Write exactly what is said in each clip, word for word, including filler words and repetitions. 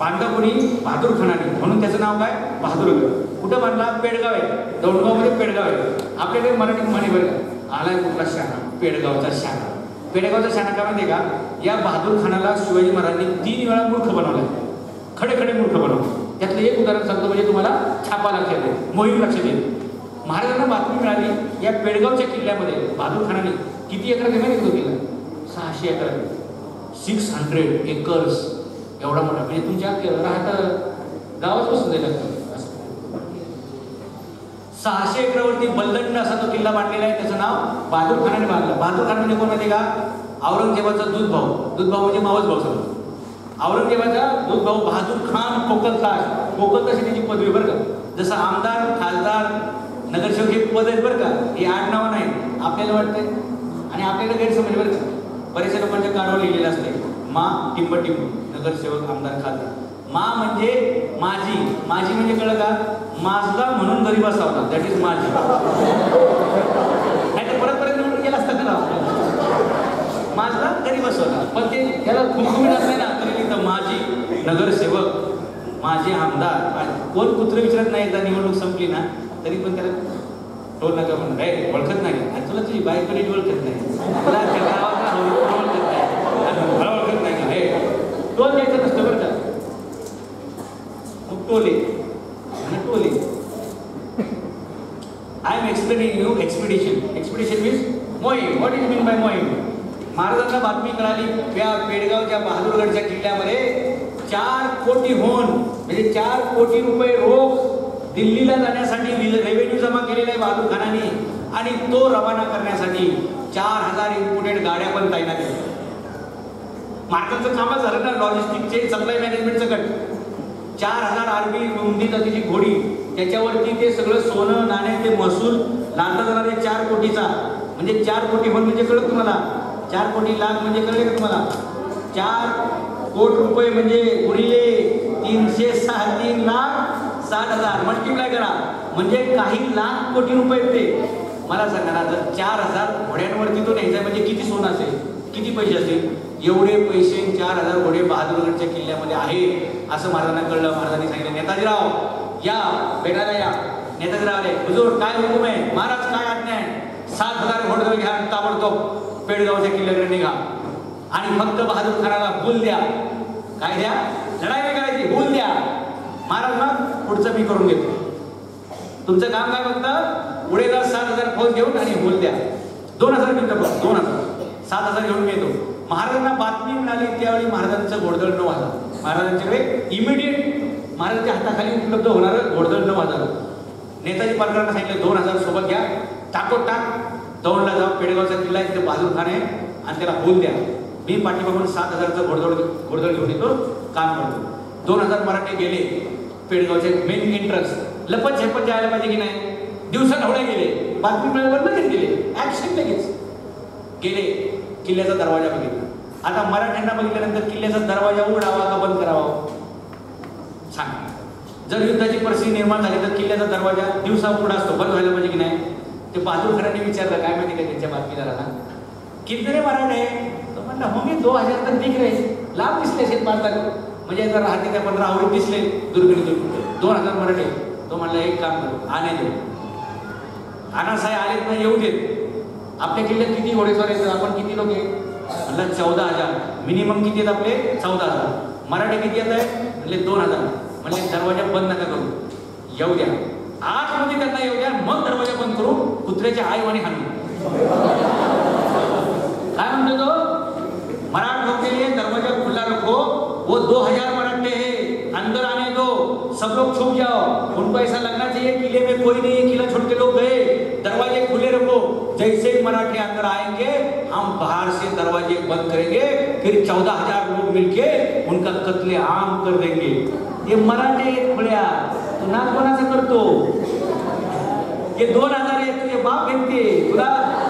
बांधलं कोणी? बहादूर खानाने, म्हणून त्याचं नाव काय? बहादूरगड. कुठं बांधला? पेडगाव आहे, दौंडगावमध्ये पेडगाव आहे. आपल्याकडे मराठीत म्हणे बरं आलाय कुठला शहाणा? पेडगावचा शहाणा. पेडगावचा शहाणा का माहिती का? या बहादूर खानाला शिवाजी महाराजांनी तीन वेळा मूर्ख बनवलं, खडे खडे मूर्ख बनवलं. त्यातलं एक उदाहरण सांगतो म्हणजे तुम्हाला छापा लक्षात येईल, मोहीम लक्षात येईल. महाराजांना बातमी मिळाली या पेडगावच्या किल्ल्यामध्ये बहादूर खानाने किती एकर जमीन घेतली किल्ला? सहाशे एकर, सिक्स हंड्रेड एकर्स, एवढा मोठा. म्हणजे तुमच्या राहत गावात बसून जाईल. सहाशे एकरावरती बल्लंड असा तो किल्ला बांधलेला आहे. त्याचं नाव बहादूर खानाने बांधलं. बहादूर खान म्हणजे कोण माहिती का? औरंगजेबाचा दूध भाऊ. दूध भाऊ म्हणजे मावस भाऊ समजा. औरंगजेबाचा दूध भाऊ बहादूर खान कोकलताश. कोकलताश ही त्याची पदवी बरं का. जसं आमदार, खासदार, नगरसेवक हे पद आहेत बरं का, हे आडनाव नाही आपल्याला वाटतंय. आणि आपल्याला गैरसमज बरं का, बऱ्याचशा लोकांच्या कार्डावर लिहिलेलं असते मा टिंब टिंब, नगरसेवक, आमदार, खासदार. मा म्हणजे माझी, माझी म्हणजे कळलं का? माझला म्हणून गरीब असावा, दॅट इज माझी. नाही तर परत परत निवडून गेला असता का माझला गरीब असावा. पण ते त्याला खुमखुमीत असते ना, तरी लिहितं माझी नगरसेवक, माझे आमदार. कोण कुत्र विचारत नाही, एकदा निवडणूक संपली ना तरी पण त्याला टोल नका म्हणून रे ओळखत नाही. आणि तुला तुझी बायकोनी ओळखत नाही, तुला त्या गावाला ओळखत नाही, मला ओळखत नाही का? हे टोल द्यायचं नसतं बरं का. टोले टोले I am explaining you expedition. Expedition means मोहीम. व्हॉट इज मीन बाय मोहीम? महाराजांना बातमी कळाली त्या पेडगावच्या बहादूरगडच्या किल्ल्यामध्ये चार कोटी होन म्हणजे चार कोटी रुपये रोख दिल्लीला जाण्यासाठी रेव्हेन्यू जमा केलेला आहे बहादूर खानाने. आणि तो रवाना करण्यासाठी चार हजार इम्पोर्टेड गाड्या पण तैनात केल्या. महाराजांचं कामच झालं ना, लॉजिस्टिकचे, सप्लाय मॅनेजमेंटचं गट. चार हजार आरबी रुंदी जातीची घोडी, त्याच्यावरती ते सगळं सोनं नाणे, ते महसूल लादला जाणार आहे चार कोटीचा. म्हणजे चार कोटी होन म्हणजे कळत तुम्हाला? चार कोटी लाख म्हणजे कळले का तुम्हाला? चार कोट रुपये म्हणजे गुणिले तीनशे सहा तीन लाख साठ हजार मल्टिप्लाय करा, म्हणजे काही लाख कोटी रुपये ते. मला सांगा ना, जर चार हजार घोड्यांवरती तो न्यायचा म्हणजे किती सोनं असेल, किती पैसे असेल? एवढे पैसे चार हजार घोडे बहादूरगडच्या किल्ल्यामध्ये आहे असं महाराजांना कळलं. महाराजांनी सांगितलं नेताजीराव या भेटायला या. नेताजीराव आले. हुजूर काय हुकूम आहे? महाराज काय आज्ञा आहे? सात हजार घोडदळ घ्या, ताबडतोब पेडगावच्या किल्ल्याकडे निघा आणि फक्त बहादूर खानाला भूल द्या. काय द्या? लढाई नाही करायची, भूल द्या. महाराज मग पुढचं मी करून घेतो, तुमचं काम काय? फक्त पुढे जा सात हजार फौज घेऊन आणि भूल द्या. दोन हजार मिनिटं बघ, दोन हजार सात हजार घेऊन मी येतो. महाराजांना बातमी मिळाली त्यावेळी महाराजांचं घोडदळ नऊ हजार. महाराजांच्याकडे इमिडिएट महाराजांच्या हाताखाली उपलब्ध होणारं घोडदळ नऊ हजार. नेताजी पालकरांना सांगितलं दोन हजार सोबत घ्या, टाकोटाक दौंडला जाऊ, पेडगावचा किल्ला आहे तिथे बहादूर खान आहे आणि त्याला भूल द्या. मी पाठीमागून सात हजारचं घोडदळ घोडदळ घेऊन येतो, काम करतो. दोन हजार मराठे गेले पेडगावचे मेन एंट्रन्स. लपत झेपत जायला पाहिजे की नाही? दिवसा ढवळे गेले, बातमी मिळाल्यावर लगेच गेले, ऍक्शन लगेच गेले. किल्ल्याचा दरवाजा बघितला. आता मराठ्यांना बघितल्यानंतर किल्ल्याचा दरवाजा उघडावा का बंद करावा सांग. जर युद्धाची परिस्थिती निर्माण झाली तर किल्ल्याचा दरवाजा दिवसा उघडा असतो, बंद व्हायला पाहिजे की नाही? ते बहादूर खानाने विचारलं, काय माहिती का त्यांच्या बातमीदाराला, कितने मराठे? तो म्हणला होंगे दो हजार तर दिख रहे, लांब दिसले असेल पाच लाख, म्हणजे जर राहते त्या पंधरा आवडीत दिसले दुर्गणीतून दोन हजार मराठे. तो म्हणला एक काम करू, आणे दे. आनासाहेब आलेत नाही, येऊ देत. आपल्या किल्ल्यात किती घोडेस्वार आहेत? आपण किती लोक आहे? म्हणलं चौदा हजार. मिनिमम किती आहेत आपले? चौदा हजार. मराठे किती येत आहे? म्हणले दोन हजार. म्हणले दरवाजा बंद नका करू, येऊ द्या. आतमध्ये त्यांना येऊ द्या, मग दरवाजा बंद करू, कुत्र्याच्या आईवाणी हाणू. काय म्हणतो तो? मराठों के लिए दरवाजा खुला रखो, वो दो हजार मराठे हैं, अंदर आने दो, सब लोग छुप जाओ, उनको ऐसा लगना चाहिए किले में कोई नहीं है, किला छोड़ के लोग गए, दरवाजे खुले रखो. जैसे ही मराठे अंदर आएंगे हम बाहर से दरवाजे बंद करेंगे, फिर चौदह हजार लोग मिलके उनका कत्ले आम कर देंगे. ये मराठे खुल्या तू नाक कोणाचा करतो? ये दोन हजार आहे, तुझे बाप घेते तुला.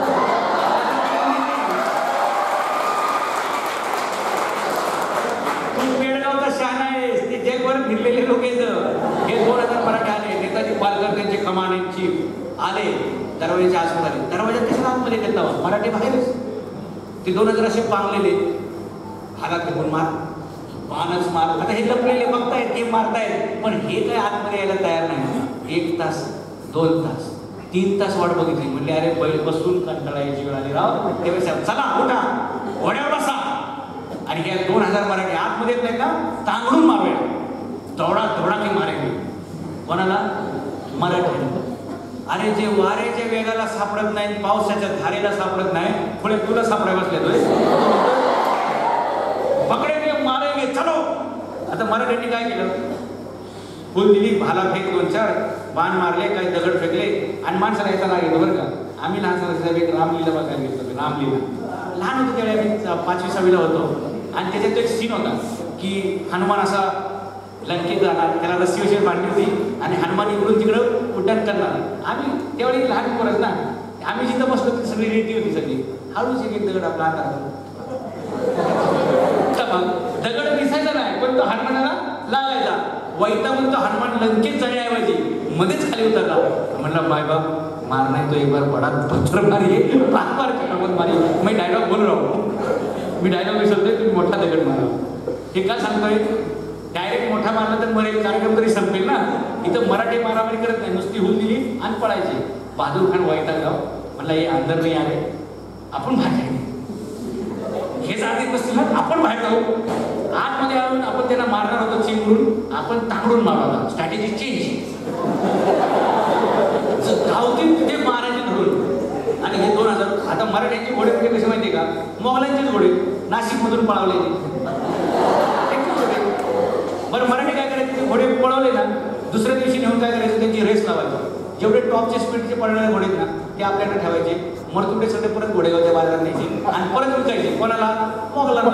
जगभर फिरलेले लोक आहेत. हे दोन हजार मराठे आले, नेताजी पालकर त्यांचे कमांड इन चीफ आले, दरवाजाच्या आसपास आले. दरवाजा कशाला आतमध्ये घेतला? मराठे बाहेरच. ते दोन हजार असे पांगलेले, हातात घेऊन मार बाणच मार. आता हे लपलेले बघतायत, हे मारतायत, पण हे काय आतमध्ये यायला तयार नाही. एक तास, दोन तास, तीन तास वाट बघितली. म्हणले अरे बैल बसून कंटाळा यायची वेळ आली राव. तेव्हा चला उठा, घोड्यावर बसा. आणि हे दोन हजार मराठी आतमध्ये येत नाही का, तांगडून मारूया. दौडा दौडा की मारेल. कोणाला? मराठी. अरे जे वाऱ्याच्या वेगाला सापडत नाही, पावसाच्या धारेला सापडत नाही, पुढे तुला सापडाय बसले पकडेंगे मारेंगे चलो. आता मराठ्यांनी काय केलं? फुल दिली, भाला फेक दोन चार, बाण मारले, काही दगड फेकले आणि माणसाला याचा राग येतो बरं का. आम्ही लहान साहेब एक रामलीला बघायला गेलो. रामलीला लहान होतो त्यावेळी, आम्ही पाचवी सहावीला होतो. आणि त्याच्यात एक सीन होता की हनुमान असा लंकेत जाणार, त्याला रस्सी वशी बांधली होती आणि हनुमान इकडून तिकडं उड्डाण करणार. आम्ही त्यावेळी लहान पोरच ना, आम्ही जिथं बसलो ती सगळी रेटी होती सगळी. हळूच एक एक दगड आपला हातात दगड दिसायचा नाही, पण तो हनुमानाला लागायचा. वैतागून तो हनुमान लंकेत जाण्याऐवजी मध्येच खाली उतरला. म्हणलं माय बाप मार नाही तो एक बार बडा पत्थर मारिये पाच बार मत मारी. मी डायलॉग बोल राहू, मी डायलॉग विसरतोय, तुम्ही मोठा दगड मारा. हे का सांगतोय? डायरेक्ट मोठा मारला तर मरेल, कार्यक्रम तरी संपेल ना. इथं मराठी मारामारी करत नाही, नुसती हुल दिली आणि पळायची. बहादूर खान वैतागला. म्हणला हे अंदर नाही आले, आपण बाहेर हे जातीत बसतील ना, आपण बाहेर जाऊ. आतमध्ये आणून आपण त्यांना मारणार होतो चिंगरून, आपण तांगडून मारला. Strategy change. धावतील तिथे मारायचे धरून. आणि हे दोन हजार आता मराठ्यांचे घोडे म्हणजे कसे माहिती का? मोगलांचेच घोडे, नाशिक मधून पळवलेले. बरं मराठी काय करायचे? घोडे पळवले ना, दुसऱ्या दिवशी नेऊन काय करायचं? त्यांची रेस लावायची. जेवढे टॉपचे स्पीडचे पळणारे घोडे ना ते आपल्याकडे ठेवायचे. मरतुडे सगळे परत घोडेगावच्या बाजारात न्यायचे आणि परत विकायचे. कोणाला? मोगलांना.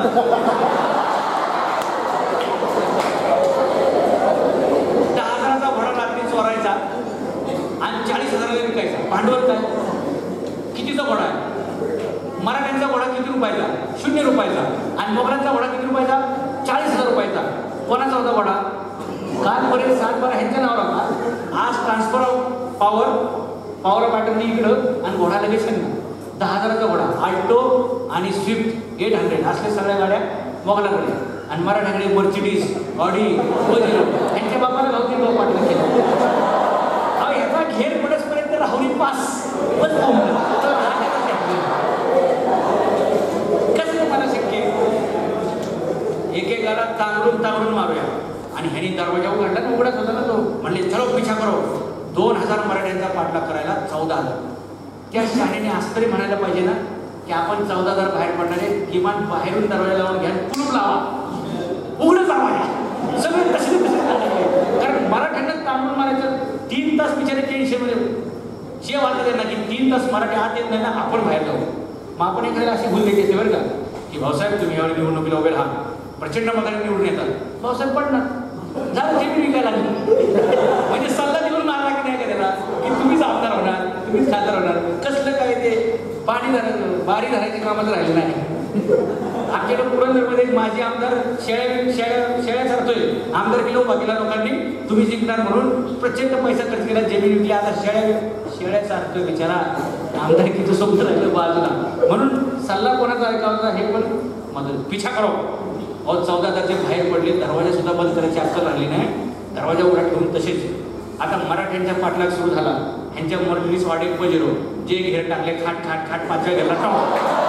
दहा हजाराचा घोडा रात्री चोरायचा आणि चाळीस हजाराला विकायचा. भांडवल काय? कितीचा घोडा आहे? मराठ्यांचा घोडा किती रुपयाचा? शून्य रुपयाचा. आणि मोगलांचा घोडा किती रुपयाचा? चाळीस हजार रुपयाचा. कोणाचा होता घोडा? कालपर्यंत सात बारा ह्यांच्या नावावर होता. आज transfer of power power of attorney इकडं आणि घोडा लगेच ना. दहा हजाराचा घोडा, आल्टो आणि स्विफ्ट एट हंड्रेड असल्या सगळ्या गाड्या मोगलाकडे. आणि मराठ्याकडे मर्सिडीज, ऑडी, बोलेरो. यांच्या बापाला गावठी भाऊ पाठला केला. अहो ह्याचा घेर पडसपर्यंत राहुरी पास बस. कसं मला शक्य? एकेकाला तांगडून तांगडून मारूया. आणि ह्यानी दरवाजा उघडला ना, उघडत होता ना तो. म्हणले चलो पिछा करो. दोन हजार मराठ्यांचा पाठलाग करायला चौदा हजार. त्या शाळेने असं तरी म्हणायला पाहिजे ना की आपण चौदा हजार बाहेर पडणारे, किमान बाहेरून दरवाजा लावून घ्या, कुलूप लावा, उघडं जावा. सगळे तसे तसे. कारण मराठ्यांना तांबून मारायचं. तीन तास बिचारे टेन्शन मध्ये शेव आता त्यांना की तीन तास मराठी आत येत नाही ना, आपण बाहेर जाऊ. मग आपण एखाद्याला अशी भूल द्यायची बरं का की भाऊसाहेब तुम्ही यावर निवडणुकीला उभे राहा, प्रचंड मताने निवडून येतात. भाऊसाहेब पडणार झालं, जमीन विकायला लागली. म्हणजे सल्ला देऊन मारला की नाही का त्याला की तुम्हीच आमदार होणार, तुम्हीच खासदार होणार. कसलं काय ते पाणी धरायचं, बारी धरायचे कामाचं राहिलं नाही. आमच्याकडे पुरंदरमध्ये माजी आमदार शेळ्या शेळ्या शेळ्या सरतोय. आमदार किलो उभा केला लोकांनी, तुम्ही जिंकणार म्हणून प्रचंड पैसा खर्च केला, जमीन विकली. आता शेळ्या शेळ्या चालतोय बिचारा. आमदारकीचं स्वप्न राहिलं बाजूला. म्हणून सल्ला कोणाचा ऐकायचा हे पण मदत. पिछा करो. अहो चौदा हजारचे बाहेर पडले, दरवाजा सुद्धा बंद करायची अक्कल राहिली नाही. दरवाजा उघडा ठेवून तसेच. आता मराठ्यांचा पाठलाग सुरू झाला. ह्यांच्या मर्जीस वाडे पजेरो जे घेर टाकले, खाट खाट खाट पाचव्या घरला टाक.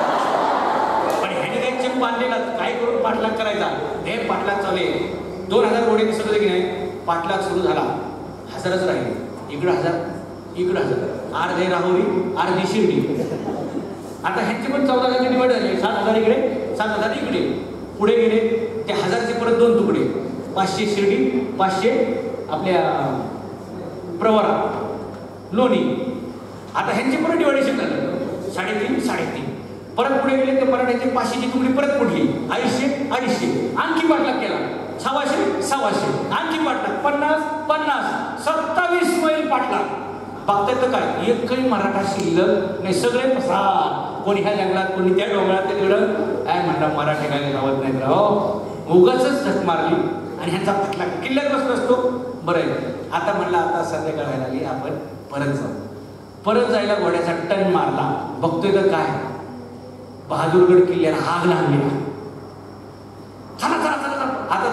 पण ह्याने काही चिप बांधलेला काय करून पाठलाग करायचा, हे पाठलाग चालू आहे. दोन हजार घोडे दिसत होते की नाही. पाठलाग सुरू झाला, हजारच राहिले. इकडं हजार, इकडं हजार, अर्धे राहुरी, अर्धी शिर्डी. आता ह्यांची पण चौदा हजारची निवड झाली. सात हजार इकडे, सात हजार इकडे. पुढे गेले ते हजारचे परत दोन तुकडे. पाचशे शिर्डी, पाचशे आपल्या प्रवरा, लोणी. आता ह्यांचे परत डिवायडेशन झालं. साडेतीन साडेतीन. परत पुढे गेले ते मराठ्यांची पाचशेची तुकडी परत मोडली. अडीचशे अडीचशे. आणखी पाठलाग केला. सव्वाशे सव्वाशे. आणखी पाठलाग. पन्नास पन्नास. सत्तावीस मैल पाठलाग. बघताय तर काय एकही मराठा शिल्लक नाही. सगळे पसार. कोणी ह्या जंगलात, कोणी त्या डोंगरात, तिकडं काय म्हणलं मराठी काय राहत नाहीत राव. उगाचच झक मारली आणि ह्यांचा पाठलाग किल्ल्यात बसत असतो. बरं आहे. आता म्हणलं आता संध्याकाळ व्हायला लागली, आपण परत जाऊ. परत जायला घोड्याचा टन मारला. बघतोय तर काय बहादूरगड किल्ल्याला आग लागली. चला चला चला. आता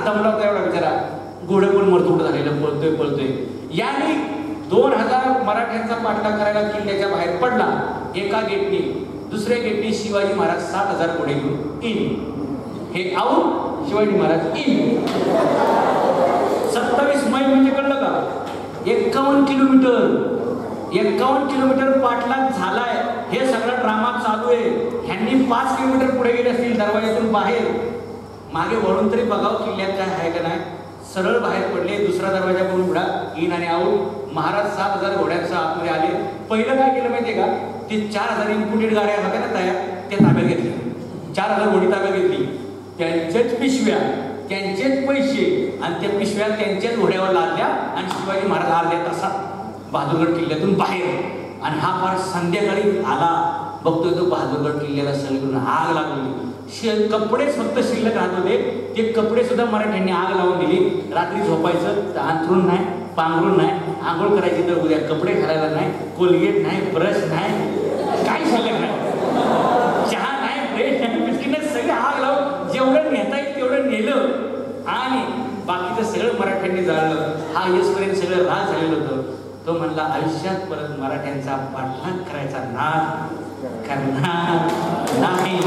दमला होता एवढा बिचारा, घोडं पण मरतोड झालेलं, पळतोय पळतोय. याने दोन हजार मराठ्यांचा पाठलाग करायला किल्ल्याच्या बाहेर पडला एका गेटनी. दुसऱ्या गेटनी शिवाजी महाराज सात हजार घोडे घेऊन इन. हे आऊट, शिवाजी महाराज इन. सत्तावीस मैल म्हणजे कळलं का? एक्कावन्न किलोमीटर एक्कावन्न किलोमीटर पाठलाग झालाय. हे सगळा ड्रामा चालू आहे. ह्यांनी पाच किलोमीटर पुढे गेले असतील दरवाज्यातून बाहेर. मागे वळून तरी बघावं किल्ल्यात काय आहे का नाही. सरळ बाहेर पडले, दुसरा दरवाजा करून उघडा, इन आणि आऊट. महाराज सात हजार घोड्यांचा आतमध्ये आले. पहिलं काय केलं माहितीये का? ते चार हजार इम्पोर्टेड गाड्या होत्या ना तयार, त्या ताब्यात घेतल्या. चार हजार घोडी ताब्यात घेतली. त्यांच्याच पिशव्या, त्यांचेच पैसे आणि त्या पिशव्या त्यांच्याच घोड्यावर लादल्या आणि शिवाजी महाराज अर्ध्या तासात बहादूरगड किल्ल्यातून बाहेर. आणि हा फार संध्याकाळी आला. बघतोय तो बहादूरगड किल्ल्याला सगळीकडून आग लागलेली. कपडेच फक्त शिल्लक राहत होते. ते कपडे सुद्धा मराठ्यांनी आग लावून दिली. रात्री झोपायचं तर अंथरून नाही, पांघरून नाही, आंघोळ करायची तर उद्या कपडे घालायला नाही, कोलगेट नाही, ब्रश नाही, काही शिल्लक नाही, चहा नाही, ब्रेड नाही, बिस्किट नाही, सगळे आग लावून जेवढं नेता येईल तेवढं नेलं आणि बाकीचं सगळं मराठ्यांनी जाळलं. हा येसपर्यंत सगळं राज झालेलं होतं. तो म्हणला आयुष्यात परत मराठ्यांचा पाठलाग करायचा नाद करणार नाही.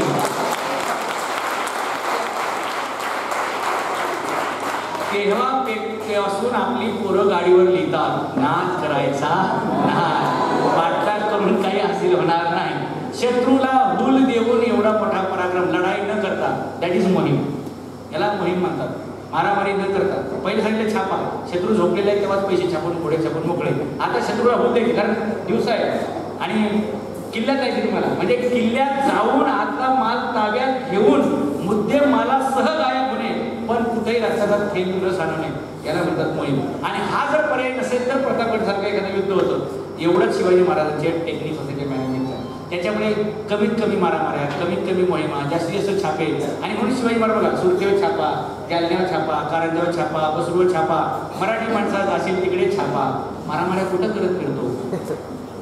तेव्हा तेव्हापासून आपली पोरं गाडीवर लिहितात, नाद करायचा नाद, पाठलाग करून काही हासिल होणार नाही. शत्रूला हुल देऊन एवढा मोठा पराक्रम, लढाई न करता, दॅट इज मोहीम. याला मोहीम म्हणतात. मारामारी न करता. पहिले सांगितलं छापा, शत्रू झोपलेले आहे तेव्हाच पैसे छापून घोडे छापून मोकळे. आता शत्रूला होते कारण दिवस आहे आणि किल्ल्यात जायचे तुम्हाला, म्हणजे किल्ल्यात जाऊन आता माल ताब्यात घेऊन मुद्दे मला सह गायब होणे, पण कुठेही रस्त्याचा थेंब न सांडणे, याला म्हणतात मोहीम. आणि हा जर पर्याय नसेल तर प्रतापगड सारखं एखादं युद्ध होतं. एवढंच शिवाजी महाराजांचे टेक्निक होते ते मॅनेजमेंटचं. त्याच्यामुळे कमीत कमी मारामाऱ्या, कमीत कमी मोहिमा, जास्तीत जास्त छापे. आणि म्हणून शिवाजी महाराज बघा, सुरतेवर छापा, जालन्यावर छापा, कारंजावर छापा, बसरूवर छापा, मराठी माणसात असेल तिकडे छापा. मारामाऱ्या कुठं करत फिरतो.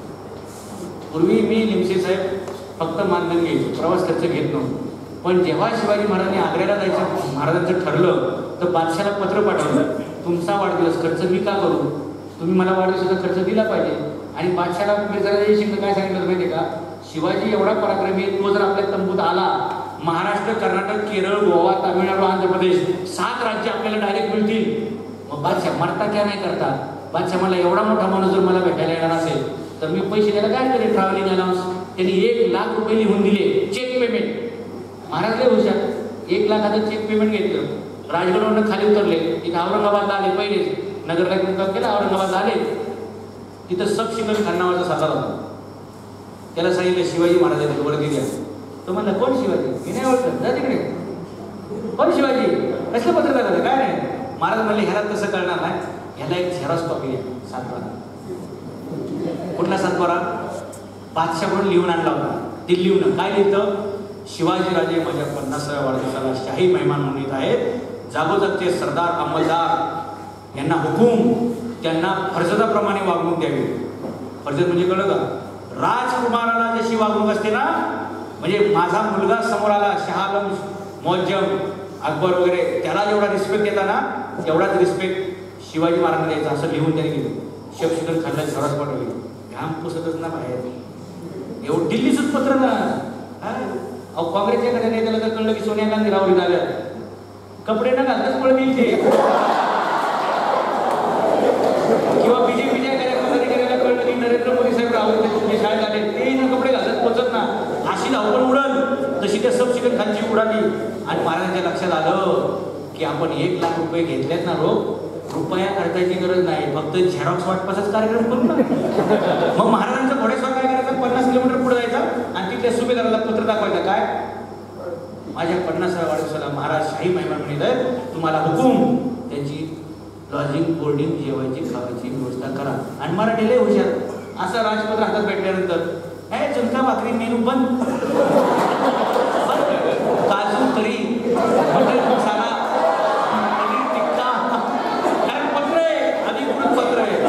पूर्वी मी लिमसे साहेब फक्त मानधन घ्यायचो, प्रवास खर्च घेत नव्हतो. पण जेव्हा शिवाजी महाराजांनी आग्र्याला जायचं महाराजांचं ठरलं तर बादशाला पत्र पाठवलं, तुमचा वाढदिवस खर्च मी का करू, तुम्ही मला वाढदिवसाचा खर्च दिला पाहिजे. आणि बादशाला मिर्झा जयसिंगनं काय सांगितलं माहिती का? शिवाजी एवढा पराक्रमी आहे, तो जर आपल्या तंबूत आला, महाराष्ट्र, कर्नाटक, केरळ, गोवा, तामिळनाडू, आंध्र प्रदेश सात राज्य आपल्याला डायरेक्ट मिळतील. मग बादशाह मरता क्या नाही करता. बादशाह मला एवढा मोठा माणूस जर मला भेटायला येणार असेल तर मी पैसे द्यायला काय करेन, ट्रॅव्हलिंग अलाउन्स. त्यांनी एक लाख रुपये लिहून दिले, चेक पेमेंट. महाराज लय हुशार, एक लाखाचं चेक पेमेंट घेतलं. राजगडवरून खाली उतरले, तिथे औरंगाबादला आले, पहिलेच नगरला मुक्काम केला, औरंगाबादला आले. तिथं सब शिकन खान नावाचा सातारा होता. त्याला सांगितलं शिवाजी महाराजांनी वरती द्या. तो म्हणला कोण शिवाजी, मी नाही ओळखत, जा तिकडे. कोण शिवाजी, कसलं पत्र झालं, काय नाही. महाराज म्हणले ह्याला तसं करणार नाही, ह्याला एक झेरॉक्स कॉपी आहे सातबारा. कुठला सातबारा? बादशाहकडून लिहून आणला होता. दिल्लीहून काय लिहितं? शिवाजीराजे माझ्या पन्नासाव्या वाढदिवसाला शाही मेहमान म्हणून येत आहेत. जागोजागचे सरदार अंमलदार यांना हुकूम, त्यांना फर्जदाप्रमाणे वागणूक द्यावी. फर्जद म्हणजे कळलं का? राजकुमाराला जशी वागणूक असते ना, म्हणजे माझा मुलगा समोर आला, शहाआलम, मुअज्जम, अकबर वगैरे, त्याला जेवढा रिस्पेक्ट देता ना तेवढाच रिस्पेक्ट शिवाजी महाराजांना द्यायचा, असं लिहून त्यांनी दिलं. शेवशिकन खानला झरास पाठवली. घाम पुसतच ना बाहेर, एवढं दिल्लीचंच पत्र ना. अहो काँग्रेसच्या एखाद्या नेत्याला तर कळलं की सोनिया गांधी राहुल झाल्या, कपडे न घालताच पळ दिल ते, किंवा बीजेपीच्या एखाद्या पदाधिकाऱ्याला कळलं की नरेंद्र मोदी साहेब राहुल शाळेत आले, ते न कपडे घालत पोचत ना. अशी धावपळ उडल तशी त्या सब शिकन खानची उडाली. आणि महाराजांच्या लक्षात आलं की आपण एक लाख रुपये घेतलेत ना रोख, रुपया खर्चाची गरज नाही, फक्त झेरॉक्स वाटपाचाच कार्यक्रम करू ना. मग महाराजांचं घोडेस्वार काय करायचं, पन्नास किलोमीटर पुढे जायचं आणि तिथल्या सुभेदाराला पत्र दाखवायचं, काय माझ्या पन्नासाव्या वाढदिवसाला महाराज शाही मेहमान म्हणत आहेत, तुम्हाला हुकूम, त्यांची लॉजिंग, बोर्डिंग, जेवायची, खावायची व्यवस्था करा. आणि मराठी लय हुशार, असं राजपत्र हातात भेटल्यानंतर हे झुणका भाकरी मेनू बंद, काजू करी, मटर मसाला, पनीर टिक्का, कारण पत्र आहे, अधिकृत पत्र आहे.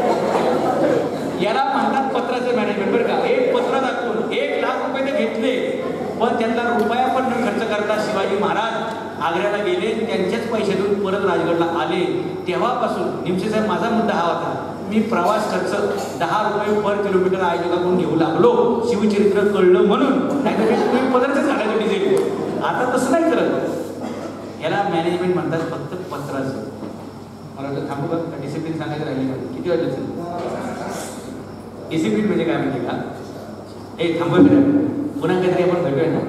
याला म्हणतात पत्राचं मॅनेजमेंट. बरं का, एक पत्र दाखवून एक लाख रुपये ते घेतले, पण त्यांना रुपया पण न खर्च करता शिवाजी महाराज आग्र्याला गेले. त्यांच्याच पैशातून परत राजगडला आले तेव्हापासून निमशे साहेब माझा मुद्दा हा होता, मी प्रवास खर्च दहा रुपये पर किलोमीटर आयोजकाकडून घेऊ लागलो शिवचरित्र कळलं म्हणून, नाही तर तुम्ही पदरच झाडायचं डिझेल. आता तसं नाही करत. याला मॅनेजमेंट म्हणतात फक्त पत्राचं. मला वाटतं थांबू का, डिसिप्लिन सांगायचं राहिले का? किती वाजले? डिसिप्लिन म्हणजे काय माहिती का? ए थांबवा फिरा, पुन्हा काहीतरी आपण भेटूया ना.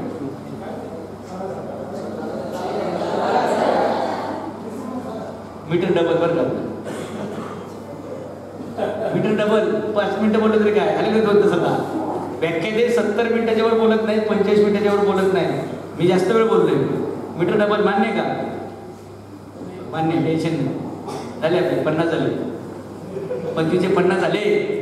मीटर डबल बरं का, मीटर डबल. पाच मिनिटं बोललं तरी काय आले दोन तास. आता व्याख्या ते सत्तर मिनिटाच्या वर बोलत नाही, पंचेचाळीस मिनिटाच्या वर बोलत नाही. मी जास्त वेळ बोललोय. मीटर डबल मान्य का? मान्य, टेन्शन नाही. झाले आपले पन्नास झाले, पंचवीसचे पन्नास झाले.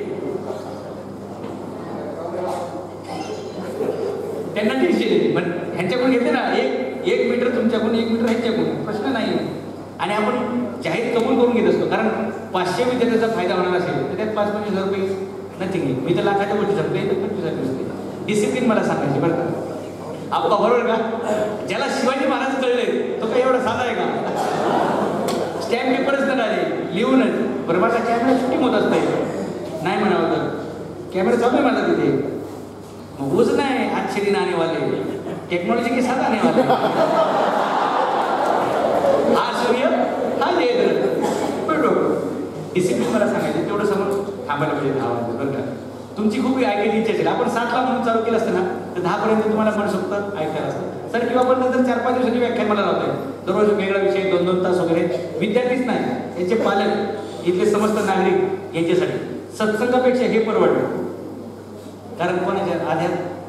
त्यांना टेन्शन येते, पण ह्यांच्याकडून घेते ना, एक एक मीटर तुमच्याकडून, एक मीटर ह्यांच्याकडून, प्रश्न नाही. आणि आपण जाहीर कबूल करून घेत असतो, कारण पाचशे विद्यार्थ्याचा फायदा होणार असेल तर त्यात पाच पंचवीस हजार रुपये नथिंग आहे. मी तर लाखाच्या गोष्टी सांगतो, तर पंचवीस हजार रुपये. डिसिप्लिन मला सांगायची बरं का. आप्पा बरोबर का? ज्याला शिवाजी महाराज कळले तो काही एवढा साधा आहे का? स्टॅम्प पेपरच न आले लिहूनच. बरं माझा कॅमेरा शूटिंग होत असते, नाही म्हणावं तर कॅमेरा चालू आहे माझा तिथे. मग उच नाही आजचे दिन आने वाले, टेक्नॉलॉजी के साथ आने वाले. हा सूर्य हा चंद्र. डिसिप्लिन मला सांगायचं तेवढं समोर थांबायला पाहिजे दहा वाजता बरं का. तुमची खूप ऐकायची इच्छा असेल, आपण सातला म्हणून चालू केलं असतं ना तर दहापर्यंत तुम्हाला मनसोक्त ऐकायला असतं सर. किंवा आपण नंतर चार पाच दिवसांची व्याख्यान मला लावतोय, दररोज वेगळा विषय, दोन दोन तास वगैरे. विद्यार्थीच नाही, त्यांचे पालक, इथले समस्त नागरिक यांच्यासाठी सत्संगापेक्षा हे परवडलं. कारण कोणाच्या आध्यात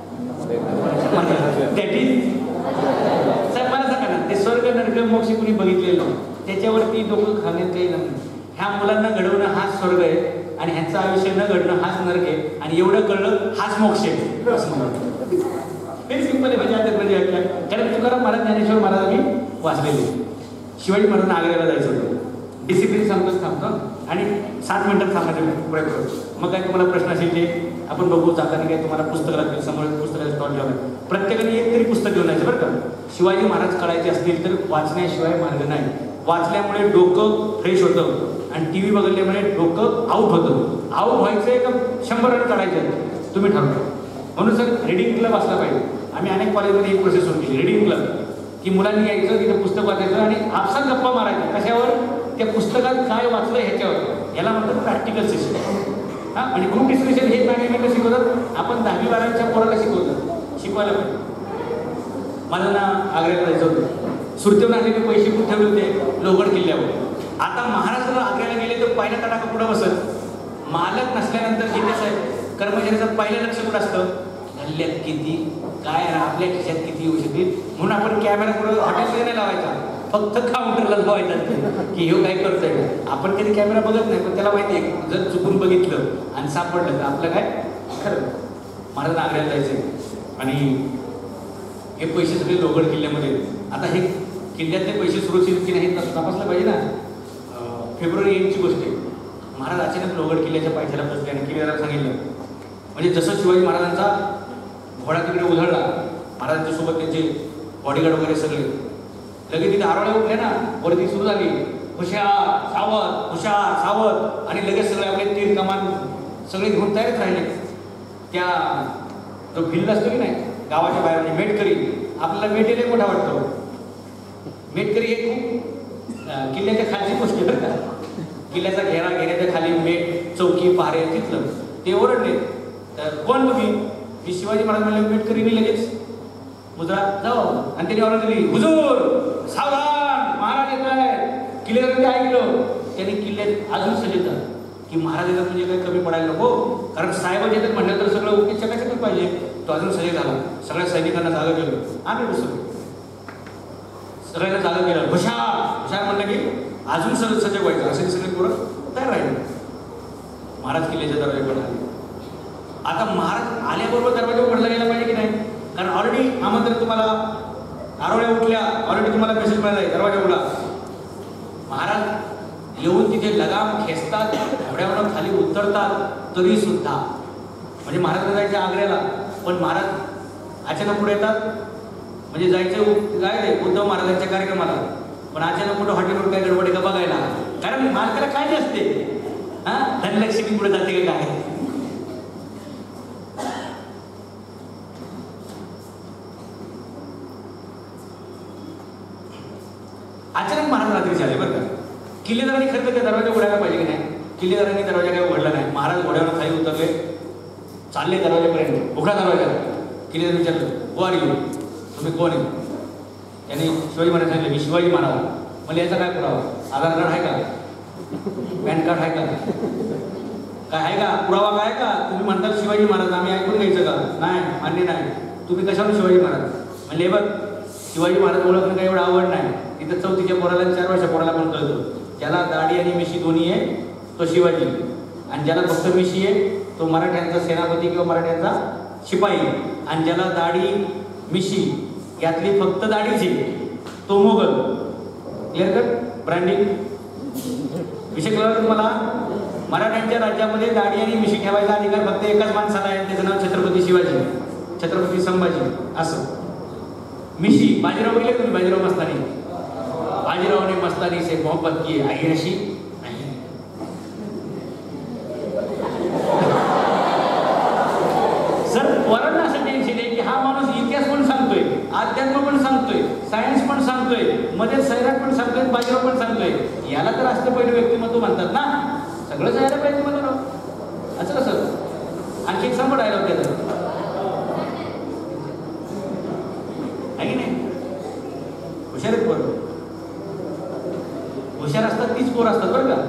दॅट इज साहेब मला सांगा ना, ते स्वर्ग नरक मोक्ष कुणी बघितलेलं त्याच्यावरती डोकं खाण्यात काही नाही. ह्या मुलांना घडवणं हाच स्वर्ग आहे आणि ह्यांचं आयुष्य न घडणं हाच नरक आहे, आणि एवढं कळलं हाच मोक्ष आहे असं मला वाटतं. व्हेरी सिंपल आहे म्हणजे आता म्हणजे ऐकलं. कारण तुकाराम महाराज, ज्ञानेश्वर महाराज आम्ही वाचलेले. शिवाजी महाराजांना आग्र्याला जायचं होतं. डिसिप्लिन सांगतोच थांबतो आणि सात मिनिटात सांगायचं पुढे करू. मग काय तुम्हाला प्रश्न असेल ते आपण बघू. जाताना काय तुम्हाला पुस्तक लागतील, समोर पुस्तकाचा स्टॉल ठेवला. प्रत्येकाने एक तरी पुस्तक घेऊन जायचं बरं का. शिवाजी महाराज कळायचे असतील तर वाचण्याशिवाय मार्ग नाही. वाचल्यामुळे डोकं फ्रेश होतं आणि टी व्ही बघितल्यामुळे डोकं आऊट होतं. आऊट व्हायचंय का शंभर रन काढायचे तुम्ही ठरवा. म्हणून सर रिडिंग क्लब असला पाहिजे. आम्ही अनेक कॉलेजमध्ये एक प्रोसेस सुरू केली, रिडिंग क्लब, की मुलांनी यायचं तिथं पुस्तक वाचायचं आणि आपसात गप्पा मारायच्या. कशावर? त्या पुस्तकात काय वाचलं ह्याच्यावर. याला म्हणतात प्रॅक्टिकल सेशन. हां, आणि ग्रुप डिस्कशन हे मॅनेजमेंटला शिकवतात. आपण दहावी बारावीच्या पोराला शिकवतात, शिकवायला पाहिजे. मला ना आग्र्याला जायचं होतं. सुरतेहून आलेले पैसे कुठे ठेवले होते? लोहगड किल्ल्यावर. आता महाराष्ट्राला आग्र्याला गेले तर पहिला तडाखा कुठं बसत? मालक नसल्यानंतर जिथे साहेब कर्मचाऱ्याचं पहिलं लक्ष कुठं असतं? हल्ल्यात किती, काय आपल्या खिशात किती येऊ शकतील. म्हणून आपण कॅमेरा पुढे हॉटेलमध्ये नाही लावायचा, फक्त काउंटरला लावायचा की हे काय करतोय. आपण कधी कॅमेरा बघत नाही, पण त्याला माहिती आहे जर चुकून बघितलं आणि सापडलं तर आपलं काय खरं. महाराज आग्र्याला जायचं आणि हे पैसे सगळे लोहगड किल्ल्यामध्ये. आता हे किल्ल्यातले पैसे सुरक्षित की नाही तपासलं पाहिजे ना. फेब्रुवारी एकची गोष्ट आहे. महाराज अचानक लोहगड किल्ल्याच्या पायथ्याला बसले आणि किल्ल्याला सांगितलं, म्हणजे जसं शिवाजी महाराजांचा घोडा तिकडे उधळला, महाराजांच्या सोबत त्यांचे बॉडीगार्ड वगैरे सगळे लगेच तिथे आरोळ्या उठल्या ना, वरती सुरू झाली हुशार सावध, हुशार सावध, आणि लगेच सगळे आपले तीर कमान सगळे घेऊन तयारच राहिले. त्या जो भिल्ल असतो की नाही गावाच्या बाहेर, म्हणजे मेटकरी, आपल्याला मेटेले मोठा वाटतो. मेटकरी हे खूप किल्ल्याच्या खालची गोष्ट आहे बरं का. किल्ल्याचा घेरा, घेऱ्याच्या खाली मेट, चौकी, पहारे तिथलं. ते ओरडले, कोण तुम्ही? मी शिवाजी महाराज म्हणले. मेटकरीने लगेच मुद्रा जाऊ आणि त्यांनी ऑर्डर दिली, हुजूर सावधान, महाराज येत आहे. किल्ल्याचं ऐकलं त्यांनी किल्ल्यात अजून सजवतात की महाराज येतात म्हणजे काही कमी पडायला नको, कारण साहेब येतात म्हणलं तर सगळं ओके चकाचकच पाहिजे. तो अजून सजग झाला. सगळ्या सैनिकांना जागा केलं. आम्ही बसलो, सगळ्यांना जागा केलं. हुशार हुशार म्हणलं की अजून सगळं सजग व्हायचं. असे सगळे पोरं तयार राहिले. महाराज किल्ल्याच्या दरवाजा आले. आता महाराज आल्याबरोबर दरवाजा उघडला गेला पाहिजे की नाही, कारण ऑलरेडी आमंत्रण तुम्हाला आरोळ्या उठल्या, ऑलरेडी तुम्हाला मेसेज मिळाला, दरवाजा उघडा. महाराज येऊन तिथे लगाम खेचतात, घोड्यावरून खाली उतरतात तरी सुद्धा, म्हणजे महाराज जायचे आग्र्याला, पण महाराज अचानक पुढे येतात. म्हणजे जायचं काय रे उद्धव महाराजांच्या कार्यक्रमाला, पण अचानक कुठं हॉटेलवर काय गडबड का बघायला, कारण मालकाला काळजी असते, हा धनलक्ष्मी पुढे जाते का काय. अचानक महाराज रात्री झाले बरं का. किल्लेदारांनी खरं तर दरवाजा उघडायला पाहिजे की नाही. किल्लेदारांनी दरवाजा काही उघडला नाही. महाराज घोड्यावर खाली उतरले, चालले दरवाजापर्यंत. उघडा दरवाजा. किल्लेदार विचारलं, को आली तुम्ही कोण आहे. त्यांनी शिवाजी महाराज सांगितले, मी शिवाजी महाराज. म्हणजे याचा काय पुरावा, आधार कार्ड आहे का, पॅन कार्ड आहे का, काय आहे का, पुरावा काय का. तुम्ही म्हणताल शिवाजी महाराज, आम्ही ऐकून घ्यायचं का, नाही मान्य नाही. तुम्ही कशावर शिवाजी महाराज. म्हणजे बघ शिवाजी महाराज ओळखणं काही एवढं आवड नाही. तिथं चौथीच्या पोराला चार वर्षा पोराला पण कळतं. ज्याला दाढी आणि मिशी दोन्ही आहे तो शिवाजी, आणि ज्याला फक्त मिशी आहे तो मराठ्यांचा सेनापती किंवा मराठ्यांचा शिपाई, आणि ज्याला दाढी मिशी यातली फक्त दाढीची तो मोगल. क्लिअर कट ब्रँडिंग विषय कळलं तुम्हाला. मराठ्यांच्या राज्यामध्ये दाढी आणि मिशी ठेवायचा अधिकार फक्त एकाच माणसाला आहे, त्याचं नाव छत्रपती शिवाजी, छत्रपती संभाजी. असं मिशी बाजीराव गेले तुम्ही, बाजीराव मस्तानी. बाजीराव ने मस्तानी से मोहब्बत की, आई अशी नाही. सर पोरांना असं टेन्शन आहे की हा माणूस इतिहास पण सांगतोय, अध्यात्म पण सांगतोय, सायन्स पण सांगतोय, मध्ये सैराट पण सांगतोय, बाजीराव पण सांगतोय. याला तर असलं पहिलं व्यक्तिमत्व म्हणतात ना, सगळं जायला पाहिजे मला असं कसं. आणखी एक सांगू डायलॉग त्याचा आहे की नाही. हुशार आहेत पोरं, हुशार असतात तीच पोरं असतात बरं का.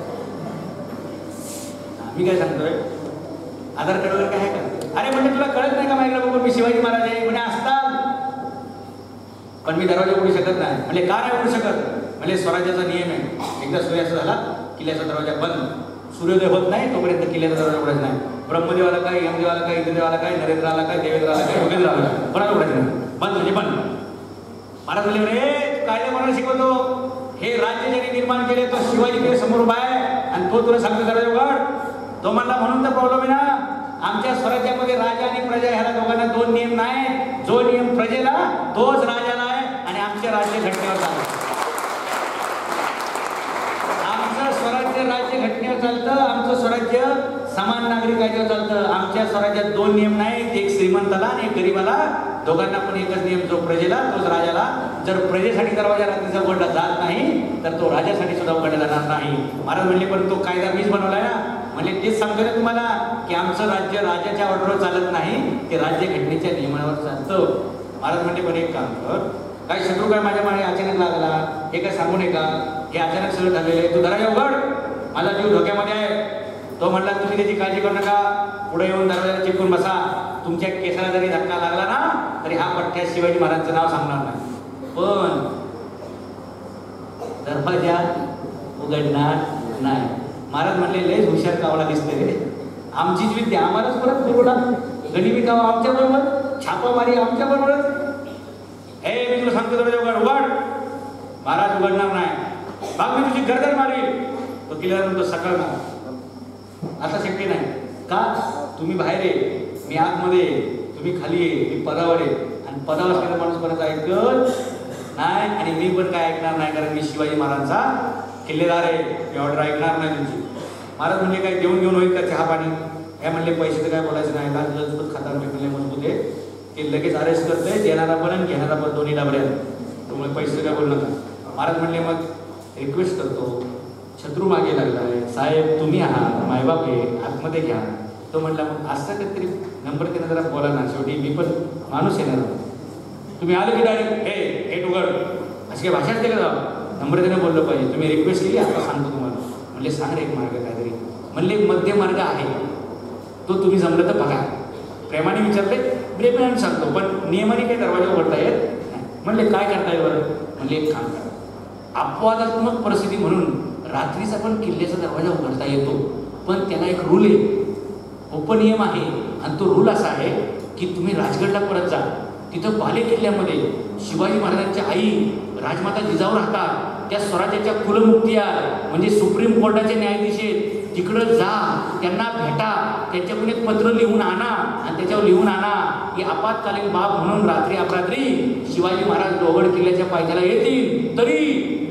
मी काय सांगतोय, आधार कार्ड वगैरे काय आहे का. अरे म्हणजे तुला कळत नाही का माझ्याकडे बघून मी शिवाजी महाराज आहे. म्हणजे असतात, पण मी दरवाजा उघडू शकत नाही. म्हणजे का नाही उघडू शकत, म्हणजे स्वराज्याचा नियम आहे, एकदा सूर्यास्त झाला किल्ल्याचा दरवाजा बंद. सूर्योदय होत नाही तोपर्यंत किल्ल्याचा दरवाजा उघडायचा नाही. ब्रह्मदेवाला काय, यमदेवाला काय, इंद्रदेवाला काय, नरेंद्राला काय, देवेंद्राला काय, योगेंद्राला काय, कोणाला उघडायचं नाही, बंद म्हणजे बंद. महाराज म्हणले रे कायदे कोणाला शिकवतो, हे राज्य ज्याने निर्माण केले तो शिवाजी तुझ्या समोर उभा आहे आणि तो तुला सांगतो दरवाजा उघड. तो म्हणला म्हणून तर प्रॉब्लेम आहे ना. आमच्या स्वराज्यामध्ये राजा आणि प्रजा ह्याला दोघांना दोन नियम नाही. जो नियम प्रजेला तोच राजाला आहे, आणि आमचे राज्य घटनेवर चालतं. आमचं स्वराज्य राज्य घटनेवर चालतं, आमचं स्वराज्य समान नागरिक कायद्यावर चालतं. आमच्या स्वराज्यात दोन नियम नाहीत, एक श्रीमंताला आणि एक गरीबाला, दोघांना पण एकच नियम, जो प्रजेला तोच राजाला. जर प्रजेसाठी दरवाजा रात्रीचा उघडला जात नाही तर तो राजासाठी सुद्धा उघडला जाणार नाही. महाराज म्हणले पण तो कायदा मीच बनवलाय ना. म्हणजे तेच सांगतोय ना तुम्हाला की आमचं राज्य राजाच्या ऑर्डरवर चालत नाही, ते राज्य घटनेच्या नियमावर चालतं. महाराज म्हणले पण एक काम कर, काय शत्रू काय माझ्या मागे अचानक लागला, हे काय सांगू नये का, हे अचानक सगळं झालेलं आहे, तू दरवाजा उघड, माझा जीव धोक्यामध्ये आहे. तो म्हणला तुम्ही त्याची काळजी करू नका, पुढे येऊन दरवाजाला चिपकून बसा. तुमच्या केसाला जरी धक्का लागला ना तरी हा पठ्ठ्या शिवाजी महाराजांचं नाव सांगणार नाही, पण दरवाजा उघडणार नाही. महाराज म्हणले लयच हुशार कावळा दिसते रे, आमचीच विद्या आम्हालाच परत पुरवला, गनिमी कावा आमच्या बरोबर, छापामारी आमच्या बरोबर. हे मी तुला सांगतो दरवाजा उघड उघड. महाराज उघडणार नाही, बाग मी तुझी गर्दन मारी. तो किल्ल्यावर म्हणतो सकाळ ना, आता शक्य नाही का, तुम्ही बाहेर आहे, मी आतमध्ये, तुम्ही खाली आहे, मी पदावर आहे, आणि पदावर असलेला माणूस कोणाचा ऐकत नाही, आणि मी पण काय ऐकणार नाही, कारण मी शिवाजी महाराजांचा किल्लेदार आहे, मी ऑर्डर ऐकणार नाही तुमची. महाराज म्हणले काय देऊन घेऊन होईल का चहा पाणी, काय म्हणले पैसे तर काय बोलायचं नाही, लाच लचपत खातात म्हणले मजबूत आहे, ते लगेच अरेस्ट करते, देणारा पण आणि घेणारा पण दोन्ही डाबऱ्यात, तुम्हाला पैसे काय बोलू नका. महाराज म्हणले मग रिक्वेस्ट करतो, शत्रू मागे लागलाय, साहेब तुम्ही आहात, मायबाप आहे, आतमध्ये घ्या. तो म्हटला मग असं काहीतरी नंबर त्यानं जरा बोला ना, शेवटी मी पण माणूस येणार, तुम्ही आले की डायरेक्ट हे हे उघड अशी काही भाषाच केलं जावं, नंबर त्यानं बोललं पाहिजे. तुम्ही रिक्वेस्ट केली, आता सांगतो तुम्हाला. म्हणले सांग एक मार्ग काहीतरी. म्हणले मध्य मार्ग आहे, तो तुम्ही जमलं तर बघा. प्रेमाने विचारले, प्रेमाने सांगतो, पण नियमाने काही दरवाजा उघडता येत नाही. म्हणले काय करता येईल बरं. म्हणले एक काम करा, अपवादात्मक परिस्थिती म्हणून रात्रीचा पण किल्ल्याचा दरवाजा उघडता येतो, पण त्याला एक रूल आहे, उपनियम आहे, आणि तो रूल असा आहे की तुम्ही राजगडला परत जा, तिथं बाले किल्ल्यामध्ये शिवाजी महाराजांच्या आई राजमाता जिजाऊ राहतात, त्या स्वराज्याच्या कुलमुक्त्या म्हणजे सुप्रीम कोर्टाचे न्यायाधीश आहेत, तिकडं जा, त्यांना भेटा, त्यांच्याकडून एक पत्र लिहून आणा, आणि त्याच्यावर लिहून आणा की आपत्कालीन बाब म्हणून रात्री अपरात्री शिवाजी महाराज लोहगड किल्ल्याच्या पायथ्याला येतील, तरी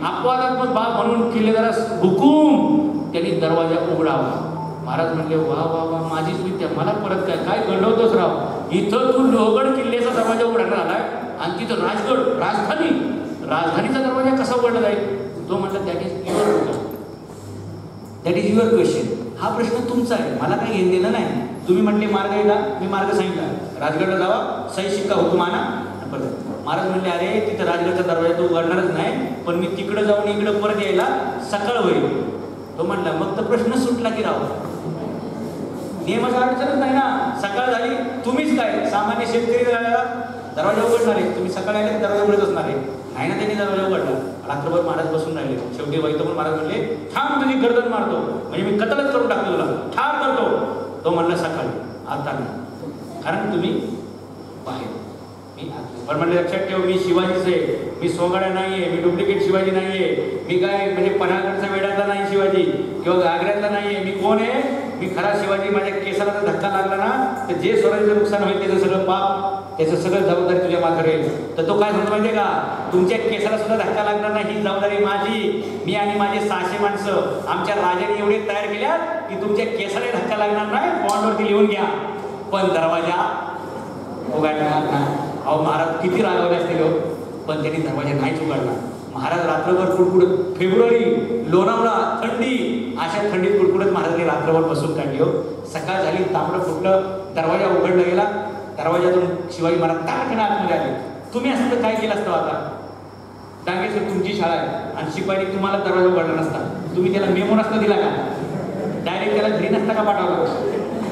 अपवादात्मक बाब म्हणून किल्लेदारास हुकूम त्यांनी दरवाजा उघडावा. महाराज म्हणले वा वा वा माझीच विद्या, मला परत काय काय घडवतोच राव. इथं तू लोहगड किल्ल्याचा दरवाजा उघडणार आलाय आणि तिथं राजगड राजधानी राजधानीचा दरवाजा कसा उघडला जाईल. तो म्हटला that is your question, that is your question. हा प्रश्न तुमचा आहे, मला काही घेणं देणं नाही. तुम्ही म्हटले मार्ग येता, मी मार्ग सांगितला, राजगडला जावा, सही शिक्का हुकूम आणा परत. महाराज म्हणले अरे तिथं राजगडचा दरवाजा तो उघडणारच नाही, पण मी तिकडं जाऊन इकडं परत यायला सकाळ होईल. तो म्हटला मग तर प्रश्न सुटला की राव, नियमाचा अडचणच नाही ना. सकाळ झाली, तुम्हीच काय सामान्य शेतकरी दरवाजा उघडणार आहे, तुम्ही सकाळी आले दरवाजा उघडत असणार आहे. नाही ना, त्यांनी दरवाजा उघडला. रात्रभर महाराज बसून राहिले. शेवटी वैतमून महाराज म्हणले ठाम तुझी गर्दन मारतो, म्हणजे मी कतलच करून टाकतो तुला, ठार करतो. तो म्हणला सकाळी, आता नाही, कारण तुम्ही बाहेर, मी पण म्हणले लक्षात ठेव मी शिवाजीच आहे, मी सोंगाड्या नाहीये, मी डुप्लिकेट शिवाजी नाहीये, मी काय म्हणजे पन्हाळगडचा वेडातला नाही शिवाजी किंवा आग्र्यातला नाहीये. मी कोण आहे? मी खरा शिवाजी. माझ्या केसाला जर धक्का लागला ना तर जे स्वराज्याचं नुकसान होईल त्याचं सगळं पाप, त्याचं सगळं जबाबदारी तुझ्या मागे राहील. तर तो काय म्हणतो माहितीये का, तुमच्या केसाला सुद्धा धक्का लागणार नाही ही जबाबदारी माझी. मी आणि माझे सहाशे माणसं आमच्या राजाने एवढे तयार केल्या की तुमच्या केसाला धक्का लागणार नाही, बॉन्डवरती लिहून घ्या, पण दरवाजा उघडणार नाही. अहो महाराज किती रागवले असतील हो, पण त्यांनी दरवाजा नाहीच उघडला. महाराज रात्रभर कुडकुडत, फेब्रुवारी लोणावळा थंडी, अशा थंडीत कुडकुडत महाराजांनी रात्रभर बसून काढली हो. सकाळ झाली, तांबडं फुटलं, दरवाजा उघडला गेला. दरवाजातून शिवाजी महाराज तारखेला आतमध्ये आले. तुम्ही असं तर काय केलं असतं आता, डांगेसर तुमची शाळा आहे आणि शिपाई तुम्हाला दरवाजा उघडला नसता, तुम्ही त्याला मेमो नसता दिला का, डायरेक्ट त्याला घरी नसता का पाठवला.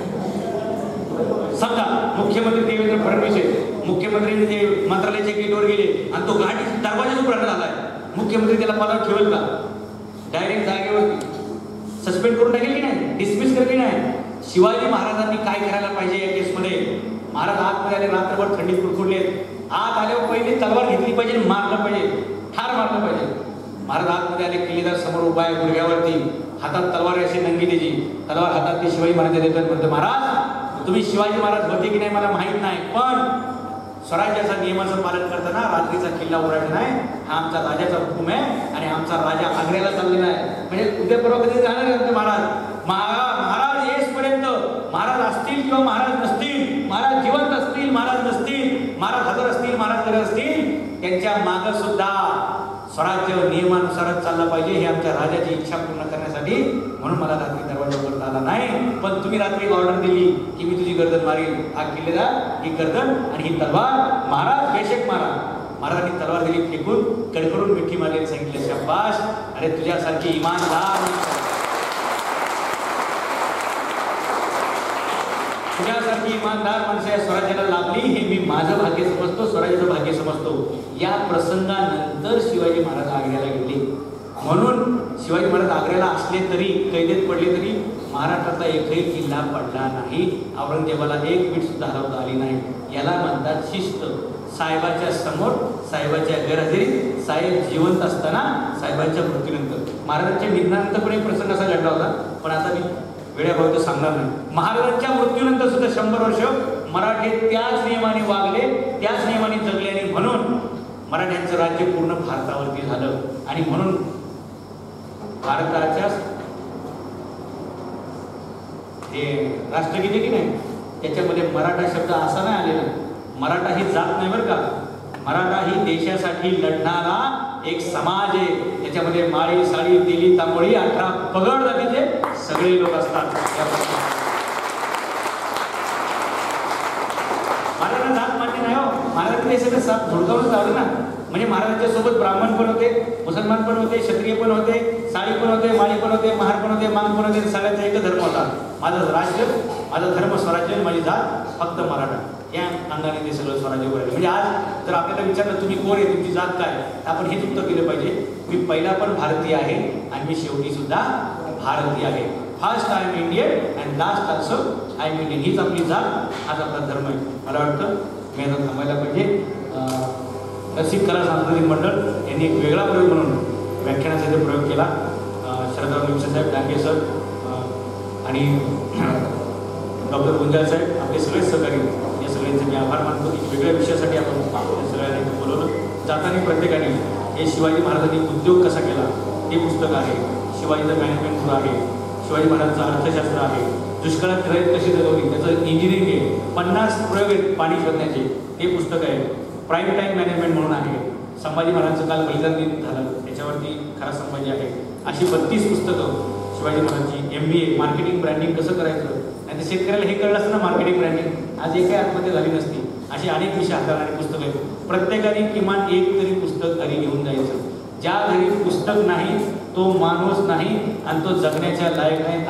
समजा मुख्यमंत्री देवेंद्र फडणवीस मुख्यमंत्री जे मंत्रालयाच्या गेटवर गेले आणि तो गाडी दरवाजा उघडला झालाय, मुख्यमंत्री त्याला पदावर ठेवल का, डायरेक्ट जागेवर सस्पेंड करून टाकेल की नाही, डिसमिस करेल की नाही. शिवाजी महाराजांनी काय करायला पाहिजे या केसमध्ये. महाराज आतमध्ये आले, रात्रभर थंडीत कुडकुडले, आत आल्यावर पहिले तलवार घेतली पाहिजे, मारलं पाहिजे, ठार मारलं पाहिजे. महाराज आतमध्ये आले, किल्लेदार समोर उभा आहे गुडघ्यावरती, हातात तलवार अशी नंगी त्याची तलवार हातात ती शिवाजी महाराज देतात. म्हणते महाराज तुम्ही शिवाजी महाराज होते की नाही मला माहित नाही, पण स्वराज्याच्या नियमाचं पालन करताना रात्रीचा किल्ला उघडायचा नाही, हा आमचा राजाचा हुकूम आहे आणि आमचा राजा आग्र्याला चाललेला आहे. म्हणजे उद्या परवा कधी जाणार आहे महाराज. महाराज येसपर्यंत महाराज असतील किंवा महाराज नसतील, महाराज जिवंत असतील महाराज नसतील, महाराज हजर असतील महाराज जर असतील, त्यांच्या मागं सुद्धा स्वराज्य नियमानुसारच चाललं पाहिजे. हे आमच्या राजाची इच्छा पूर्ण करण्यासाठी, म्हणून मला रात्री दरवाजा उघडता आला नाही. पण तुम्ही रात्री ऑर्डर दिली की मी तुझी गर्दन मारील, हा किल्लेदार ही गर्दन आणि ही तलवार, महाराज बेशक मारा. महाराजांनी तलवार दिली फेकून, कडकडून मिठी मारली, सांगितलं शाबास, अरे तुझ्यासारखी इमानदार तुझ्यासारखी इमानदार माणसं या स्वराज्याला लाभली, हे मी माझं भाग्य समजतो, स्वराज्याचं भाग्य समजतो. या प्रसंगानंतर शिवाजी महाराज आग्र्याला गेले. म्हणून शिवाजी महाराज आग्र्याला असले तरी, कैदेत पडले तरी महाराष्ट्रातला एकही किल्ला पडला नाही, औरंगजेबाला एक मीठ सुद्धा हलवता आली नाही. याला म्हणतात शिस्त. साहेबाच्या समोर, साहेबाच्या गैरहजेरीत, साहेब जिवंत असताना, साहेबांच्या मृत्यूनंतर, महाराजांच्या निधनानंतर पण एक प्रसंग असा घडला होता, पण आता मी वेळाभाव सांगणार नाही. महाराजांच्या मृत्यूनंतर सुद्धा शंभर वर्ष मराठे त्याच नियमाने वागले, त्याच नियमाने जगले आणि म्हणून मराठ्यांचं राज्य पूर्ण भारतावरती झालं. आणि म्हणून भारताच्या ते राष्ट्रगीत की नाही त्याच्यामध्ये मराठा शब्द असा नाही आलेला. मराठा ही जात नाही बरं का, मराठा ही देशासाठी लढणारा एक समाज आहे. त्याच्यामध्ये माळी साडी तेली तांबोळी अठरा पगड जातीचे सगळे लोक असतात. महाराजांना जात मान्य नाही हो, महाराजांनी सगळं साप धुडकावून लावले ना. म्हणजे महाराजांच्या सोबत ब्राह्मण पण होते, मुसलमान पण होते, क्षत्रिय पण होते, साडी पण होते, माळी पण होते, महार पण होते, मांग पण होते, सगळ्यांचा एक धर्म होता. माझं राज्य, माझा धर्म स्वराज्य, माझी जात फक्त मराठा. या अंगाने ते सगळं स्वराज्य उभं राहिलं. म्हणजे आज जर आपल्याला विचारलं तुम्ही कोण आहे, तुमची जात काय, आपण हेच उत्तर दिलं पाहिजे, मी पहिला पण भारतीय आहे आणि मी शेवटी सुद्धा भारतीय आहे. First I am Indian and last also I am Indian. हीच आपली जात, हाच आपला धर्म आहे. मला वाटतं मी आता थांबायला पाहिजे. रसिक कला सांस्कृतिक मंडळ यांनी एक वेगळा प्रयोग म्हणून व्याख्यानाचा इथे प्रयोग केला. शरदराव निमसेसाहेब, डांगे सर आणि डॉक्टर गुंजाळ साहेब, आपले सगळेच सहकारी, या सगळ्यांचे मी आभार मानतो. एक वेगळ्या विषयासाठी आपण सगळ्यांनी बोलवलं. जाताना प्रत्येकाने हे शिवाजी महाराजांनी उद्योग कसा केला हे पुस्तक आहे. शिवाजीचं मॅनेजमेंट पुढं आहे, शिवाजी महाराजांचं अर्थशास्त्र आहे, दुष्काळात रयत कशी जगवली त्याचं इंजिनिअरिंग आहे, पन्नास प्रयोग आहेत पाणी शोधण्याचे हे पुस्तक आहे. प्राईम टाईम मॅनेजमेंट म्हणून आहे, संभाजी महाराजांचं काल बलिदान दिन झालं त्याच्यावरती खरा संभाजी आहे. अशी बत्तीस पुस्तकं शिवाजी महाराजांची. M B A marketing branding कसं करायचं, नाही तर शेतकऱ्याला हे कळलं असतं ना मार्केटिंग ब्रँडिंग आज एकही आतमध्ये झाली नसती. अशी अनेक विषय हाताळणारी पुस्तकं आहेत. प्रत्येकाने किमान एक तरी पुस्तक घरी घेऊन जायचं. ज्या घरी पुस्तक नाही तो माणूस नाही आणि तो जगण्याच्या लायक नाही.